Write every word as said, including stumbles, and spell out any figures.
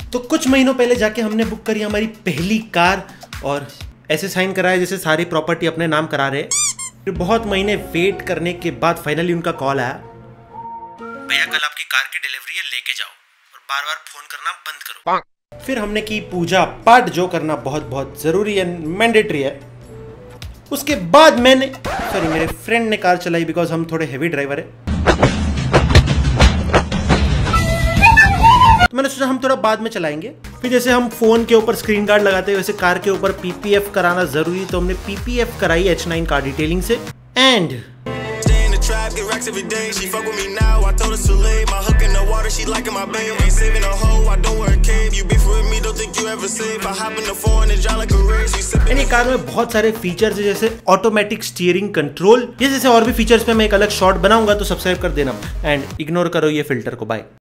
तो कुछ महीनों पहले जाके हमने बुक करी हमारी पहली कार और ऐसे साइन कराया जैसे सारी प्रॉपर्टी अपने नाम करा रहे। फिर बहुत महीने वेट करने के बाद फाइनली उनका कॉल आया, भैया कल आपकी कार की डिलीवरी है, लेके जाओ और बार बार फोन करना बंद करो। फिर हमने की पूजा पाठ, जो करना बहुत बहुत जरूरी है, मैंडेटरी है। उसके बाद मैंने सॉरी मेरे फ्रेंड ने कार चलाई बिकॉज हम थोड़े हेवी ड्राइवर है, तो मैंने सोचा हम थोड़ा बाद में चलाएंगे। फिर जैसे हम फोन के ऊपर स्क्रीन गार्ड लगाते हैं वैसे कार के ऊपर पीपीएफ कराना जरूरी, तो हमने पीपीएफ कराई एच नाइन कार डिटेलिंग से। एंड यानी कार में बहुत सारे फीचर्स है जैसे ऑटोमेटिक स्टीयरिंग कंट्रोल, ये जैसे और भी फीचर्स पे मैं एक अलग शॉट बनाऊंगा, तो सब्सक्राइब कर देना एंड इग्नोर करो ये फिल्टर को। बाय।